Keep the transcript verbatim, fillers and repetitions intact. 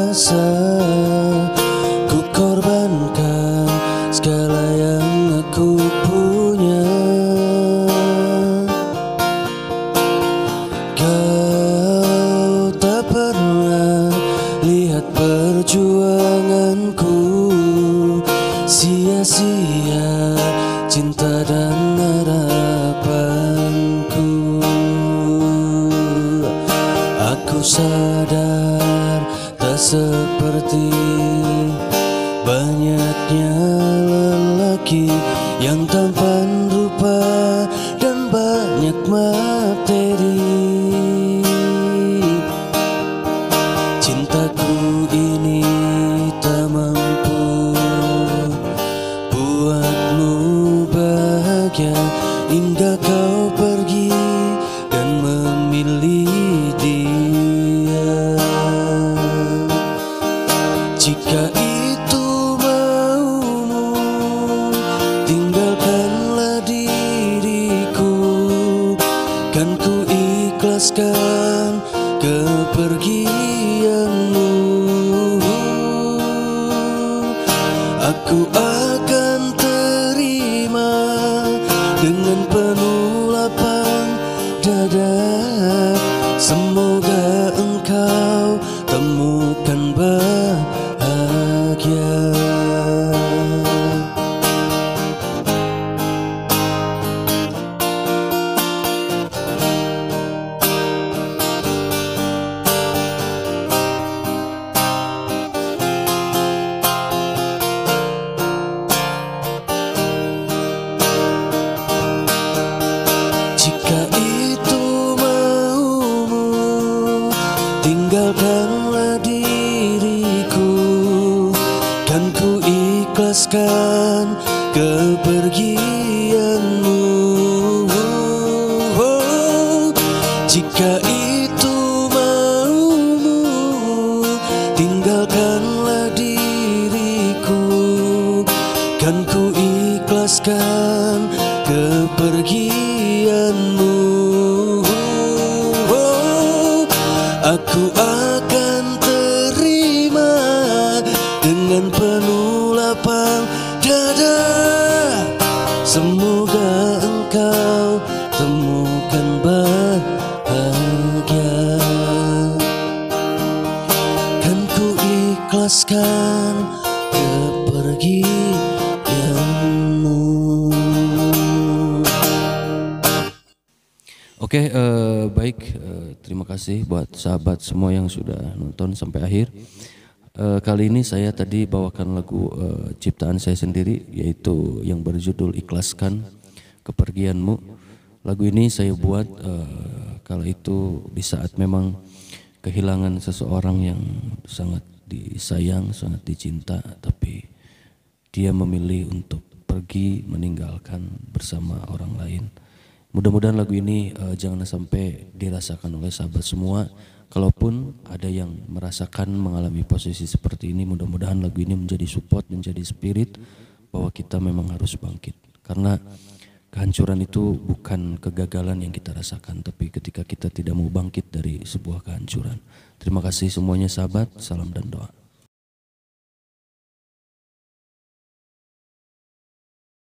rasa, ku korbankan segala yang aku punya. Kau tak pernah lihat perjuanganku, sia-sia cinta dan harapanku. Aku sadar tak seperti banyaknya lelaki yang tampan rupa dan banyak materi. Cintaku ini tak mampu buatmu bahagia hingga kau pergi dan memilih dia. Jika itu maumu, tinggalkanlah diriku, kan ku ikhlaskan kepergianmu. Aku akan terima dengan penuh lapang dada. Semoga engkau temukan bahagia. Jika itu maumu, tinggalkanlah diriku, kan ku ikhlaskan kepergianmu. Oh, jika itu maumu, tinggalkanlah diriku, kan ku ikhlaskan kepergianmu. Oh, aku akan terima dengan penuh lapang dada. Semoga engkau temukan bahagia, kan ku ikhlaskan kepergianmu. Oke, eh, baik. Eh, terima kasih buat sahabat semua yang sudah nonton sampai akhir. Eh, kali ini saya tadi bawakan lagu eh, ciptaan saya sendiri, yaitu yang berjudul Ikhlaskan Kepergianmu. Lagu ini saya buat eh, kala itu di saat memang kehilangan seseorang yang sangat disayang, sangat dicinta, tapi dia memilih untuk pergi meninggalkan bersama orang lain. Mudah-mudahan lagu ini uh, jangan sampai dirasakan oleh sahabat semua. Kalaupun ada yang merasakan mengalami posisi seperti ini, mudah-mudahan lagu ini menjadi support, menjadi spirit bahwa kita memang harus bangkit. Karena kehancuran itu bukan kegagalan yang kita rasakan, tapi ketika kita tidak mau bangkit dari sebuah kehancuran. Terima kasih semuanya sahabat, salam dan doa.